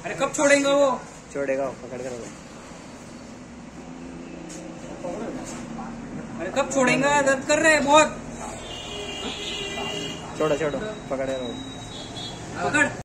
अरे कब छोड़ेगा वो? छोड़ेगा, पकड़ कर। अरे कब छोड़ेगा? दर्द कर रहे हैं बहुत। छोड़ो छोड़ो, पकड़ कर। पकड़।